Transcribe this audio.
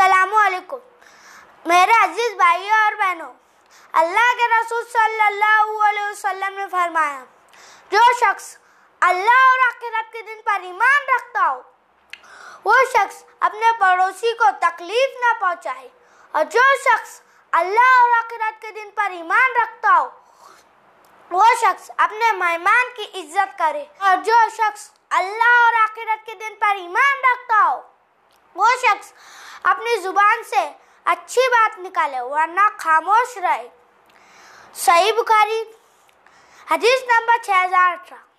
अस्सलामुअलैकुम मेरे अजीज भाइयों और बहनों, अल्लाह के रसूल सल्लल्लाहु अलैहि वसल्लम ने फरमाया, जो शख्स अल्लाह और आखिरत के दिन पर ईमान रखता हो वो शख्स अपने पड़ोसी को तकलीफ ना पहुंचाए, और जो शख्स अल्लाह और आखिरत के दिन पर ईमान रखता हो वो शख्स अपने मेहमान की इज्जत करे, और जो शख्स अल्लाह और आखिरत के दिन पर ईमान रखता हो वो शख्स अपनी जुबान से अच्छी बात निकाले वरना खामोश रहे। सही बुखारी हदीस नंबर 6018।